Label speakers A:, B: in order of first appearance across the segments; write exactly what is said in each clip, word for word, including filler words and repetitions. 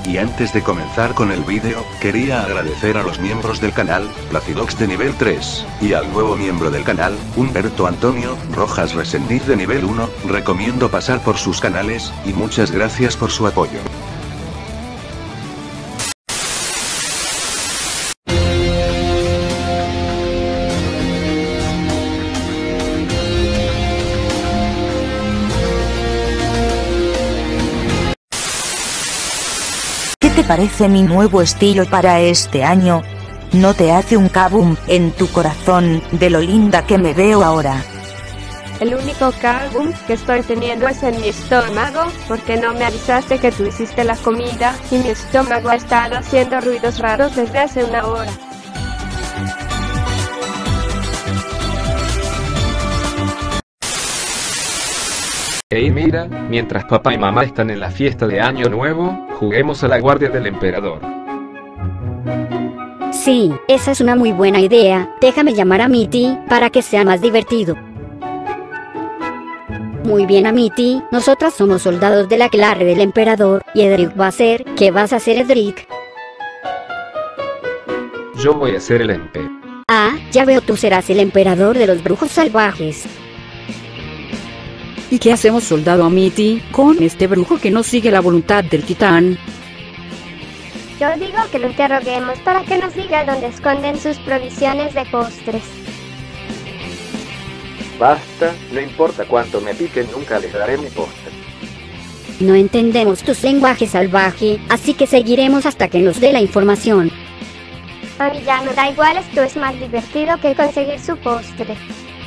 A: Y antes de comenzar con el vídeo, quería agradecer a los miembros del canal, Placidox de nivel tres, y al nuevo miembro del canal, Humberto Antonio Rojas Resendiz de nivel uno, recomiendo pasar por sus canales, y muchas gracias por su apoyo.
B: ¿Qué te parece mi nuevo estilo para este año? ¿No te hace un kaboom en tu corazón de lo linda que me veo ahora?
C: El único kaboom que estoy teniendo es en mi estómago, porque no me avisaste que tú hiciste la comida, y mi estómago ha estado haciendo ruidos raros desde hace una hora.
D: Hey mira, mientras papá y mamá están en la fiesta de Año Nuevo, juguemos a la guardia del emperador.
E: Sí, esa es una muy buena idea. Déjame llamar a Mitty para que sea más divertido. Muy bien, Amity, nosotras somos soldados de la clase del emperador, y Edric va a ser. ¿Qué vas a hacer, Edric?
D: Yo voy a ser el empe.
E: Ah, ya veo, tú serás el emperador de los brujos salvajes.
F: ¿Y qué hacemos, soldado Amity, con este brujo que no sigue la voluntad del titán?
G: Yo digo que lo interroguemos para que nos diga dónde esconden sus provisiones de postres.
D: Basta, no importa cuánto me piquen, nunca les daré mi postre.
E: No entendemos tus lenguaje salvaje, así que seguiremos hasta que nos dé la información.
G: A mí ya me da igual, esto es más divertido que conseguir su postre.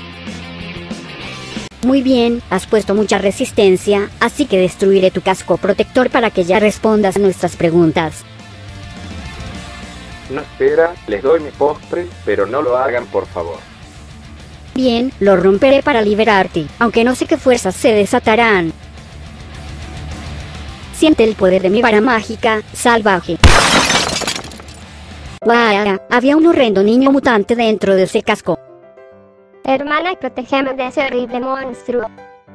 E: Muy bien, has puesto mucha resistencia, así que destruiré tu casco protector para que ya respondas a nuestras preguntas.
D: No, espera, les doy mi postre, pero no lo hagan por favor.
E: Bien, lo romperé para liberarte, aunque no sé qué fuerzas se desatarán. Siente el poder de mi vara mágica, salvaje. ¡Guau! Había un horrendo niño mutante dentro de ese casco.
G: Hermana, protegemos de ese horrible monstruo.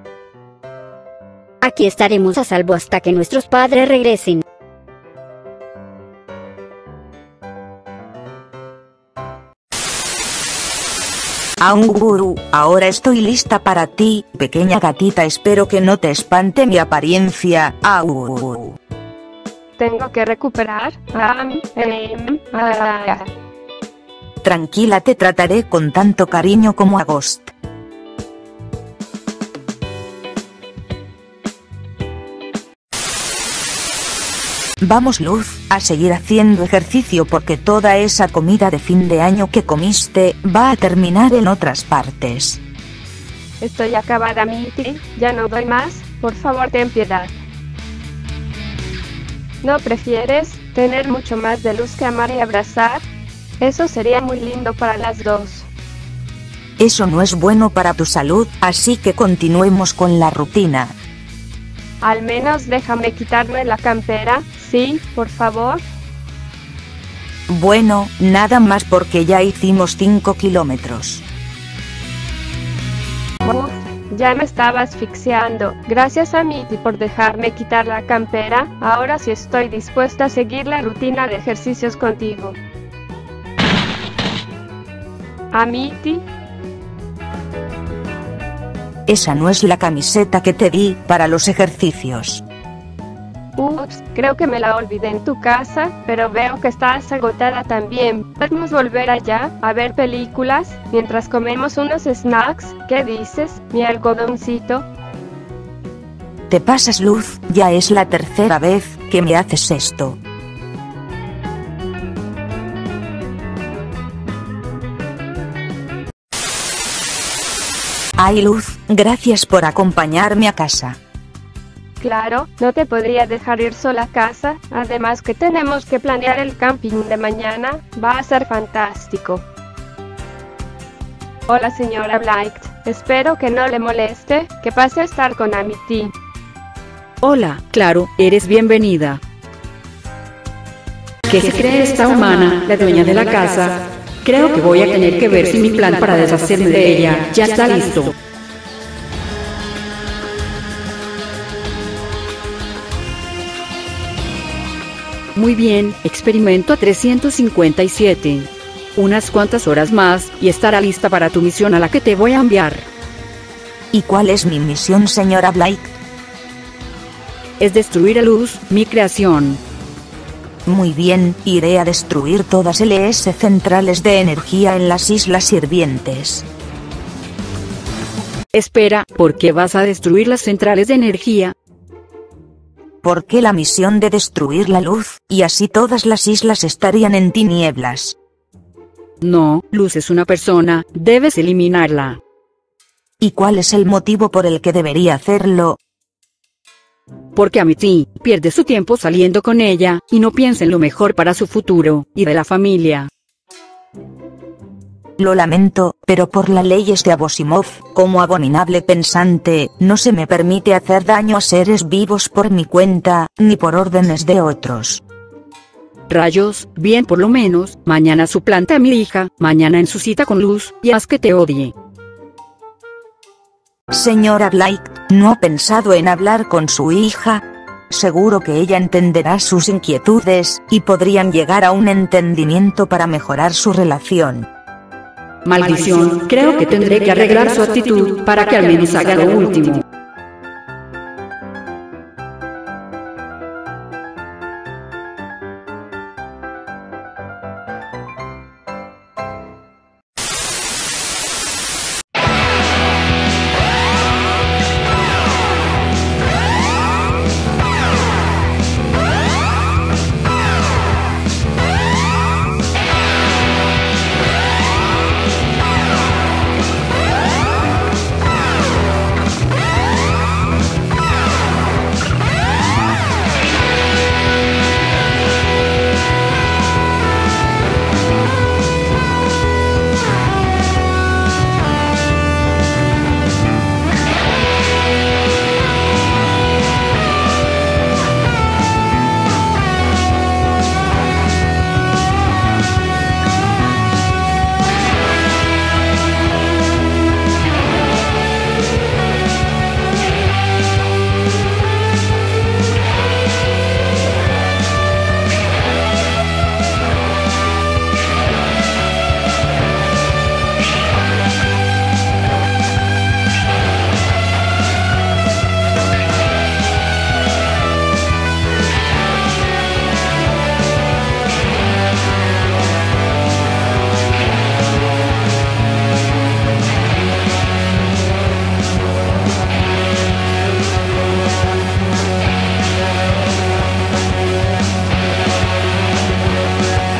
E: Aquí estaremos a salvo hasta que nuestros padres regresen.
B: Aunguru, ahora estoy lista para ti, pequeña gatita, espero que no te espante mi apariencia. Aunguru.
C: Tengo que recuperar. Ah, eh, ah.
B: Tranquila, te trataré con tanto cariño como a Ghost. Vamos, Luz, a seguir haciendo ejercicio porque toda esa comida de fin de año que comiste va a terminar en otras partes.
C: Estoy acabada, Mitty, ya no doy más, por favor ten piedad. ¿No prefieres tener mucho más de Luz que amar y abrazar? Eso sería muy lindo para las dos.
B: Eso no es bueno para tu salud, así que continuemos con la rutina.
C: Al menos déjame quitarme la campera, sí, por favor.
B: Bueno, nada más porque ya hicimos cinco kilómetros.
C: Uf, ya me estaba asfixiando. Gracias a Mitty por dejarme quitar la campera. Ahora sí estoy dispuesta a seguir la rutina de ejercicios contigo. Amity.
B: Esa no es la camiseta que te di para los ejercicios.
C: Ups, creo que me la olvidé en tu casa, pero veo que estás agotada también. ¿Podemos volver allá a ver películas mientras comemos unos snacks? ¿Qué dices, mi algodoncito?
B: Te pasas, Luz, ya es la tercera vez que me haces esto. Ay, Luz, gracias por acompañarme a casa.
C: Claro, no te podría dejar ir sola a casa, además que tenemos que planear el camping de mañana, va a ser fantástico. Hola señora Blight, espero que no le moleste, que pase a estar con Amity.
F: Hola, claro, eres bienvenida. ¿Qué se cree esta humana, la dueña de la casa? Creo que voy a tener que ver si mi plan para deshacerme de ella ya está listo. Muy bien, experimento trescientos cincuenta y siete. Unas cuantas horas más, y estará lista para tu misión a la que te voy a enviar.
B: ¿Y cuál es mi misión, señora Blake?
F: Es destruir a Luz, mi creación.
B: Muy bien, iré a destruir todas las centrales de energía en las Islas Sirvientes.
F: Espera, ¿por qué vas a destruir las centrales de energía?
B: Porque la misión de destruir la luz, y así todas las islas estarían en tinieblas.
F: No, Luz es una persona, debes eliminarla.
B: ¿Y cuál es el motivo por el que debería hacerlo?
F: Porque Amity pierde su tiempo saliendo con ella, y no piensa en lo mejor para su futuro, y de la familia.
B: Lo lamento, pero por las leyes de Abusimov, como abominable pensante, no se me permite hacer daño a seres vivos por mi cuenta, ni por órdenes de otros.
F: Rayos, bien, por lo menos, mañana suplanta a mi hija, mañana en su cita con Luz, y haz que te odie.
B: Señora Blake, ¿no ha pensado en hablar con su hija? Seguro que ella entenderá sus inquietudes, y podrían llegar a un entendimiento para mejorar su relación.
F: Maldición, creo que tendré que arreglar su actitud, para que al menos haga lo último.